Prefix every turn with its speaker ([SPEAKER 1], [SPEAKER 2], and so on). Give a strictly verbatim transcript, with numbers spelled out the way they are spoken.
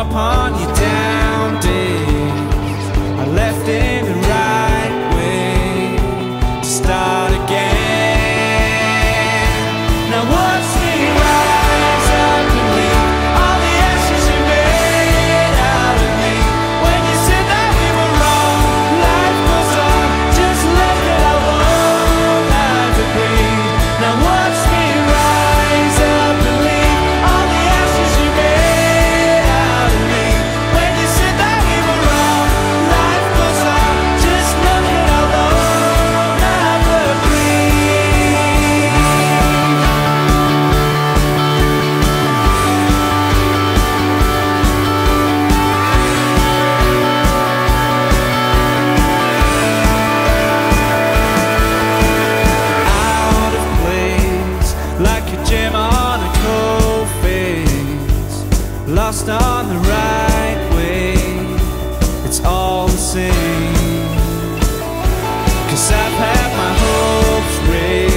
[SPEAKER 1] upon your down days. I left in the right way to start again. Now watch me rise up and leave all the ashes you made out of me. When you said that we were wrong, life goes on, just let it alone, life will breathe. Now watch me rise up and leave all the ashes you made out of me. When you said that we were wrong, life goes on, just let it alone, life will breathe. Out of place, like a gem on a cold face, lost on the right way, it's all the same. 'Cause I've had my hopes raised